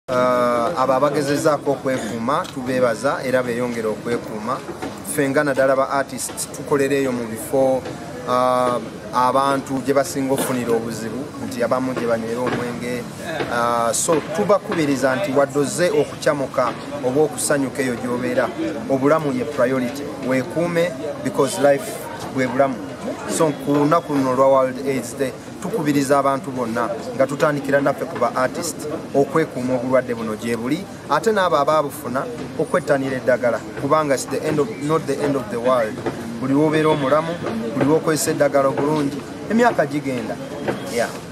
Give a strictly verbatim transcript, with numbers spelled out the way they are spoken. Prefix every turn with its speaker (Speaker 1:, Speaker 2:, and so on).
Speaker 1: Uh, abo abagezezaako okwekuuma tubeebaza era beeyongera okwekuuma. Fenga naddala ba artists tukolera eyo mu bifo uh, abantu gye basinga ofunira obuzibu nti abamu gye banywera omwenge. Uh, so tubakubiriza nti waddoze okukyamuka oba okusanyuka eyo gy'obeera, obulamu ye priority. Weekuume because life bwe bulamu. So ku lunaku luno lwa World AIDS Day tukubiriza abantu bonna nga tutandikira naffe ku ba artist okwekuuma obulwadde buno gye buli, ate n'abo abaabufuna okwettanira eddagala kubanga it's the end of, not the end of the world. Buli wobeera omulamu, buli wokozesa eddagala obulungi, emyaka gigenda. Yeah.